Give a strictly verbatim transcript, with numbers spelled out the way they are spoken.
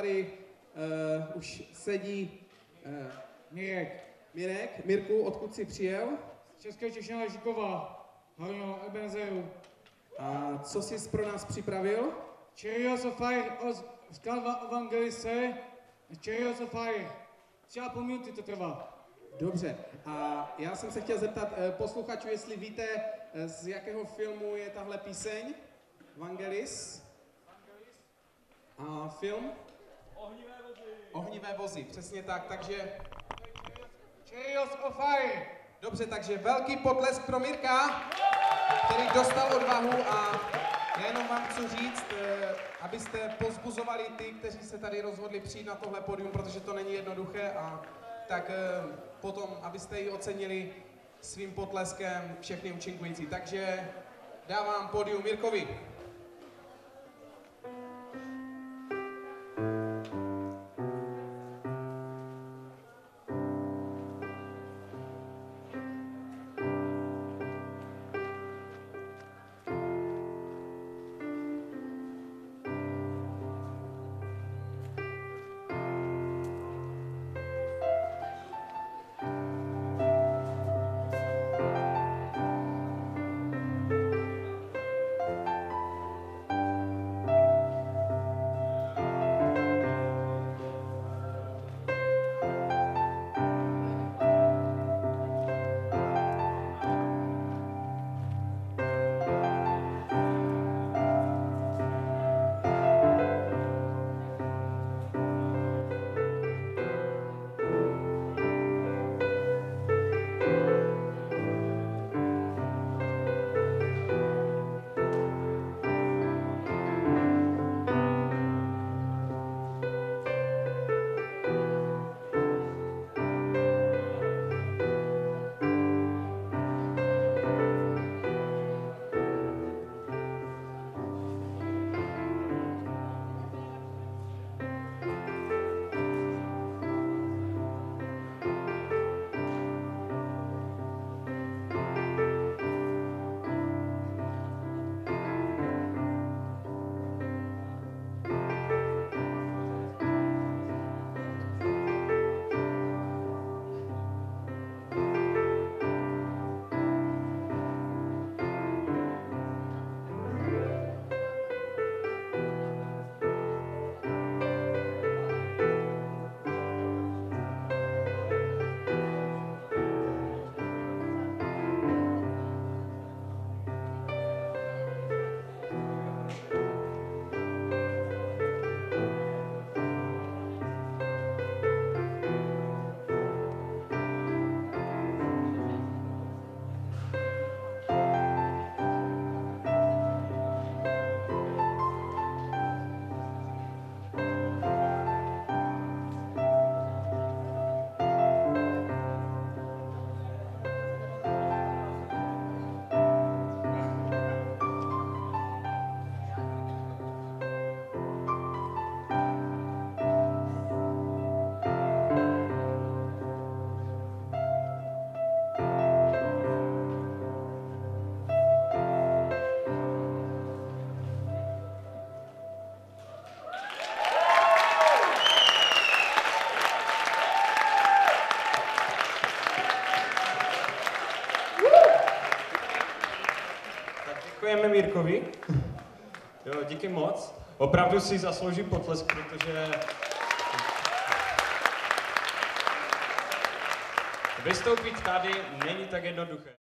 tady uh, už sedí uh, Mirek. Mirek. Mirku, odkud jsi přijel? České Češina Žikova. Horního Ebenezeru. A co jsi pro nás připravil? Cheerios of Fire, skladba Evangelise. Cheerios of Fire. Třeba půl minuty to trvá. Dobře. A já jsem se chtěl zeptat uh, posluchačů, jestli víte, uh, z jakého filmu je tahle píseň? Vangelis. A film? Ohnivé vozy. Ohnivé vozy, přesně tak, takže... Cheerios of Fire. Dobře, takže velký potlesk pro Mirka, který dostal odvahu a já jenom vám chci říct, eh, abyste pozbuzovali ty, kteří se tady rozhodli přijít na tohle pódium, protože to není jednoduché a tak eh, potom, abyste ji ocenili svým potleskem všechny účinkující. Takže dávám pódium Mirkovi. Děkujeme Mirkovi. Jo, díky moc. Opravdu si zaslouží potlesk, protože vystoupit tady není tak jednoduché.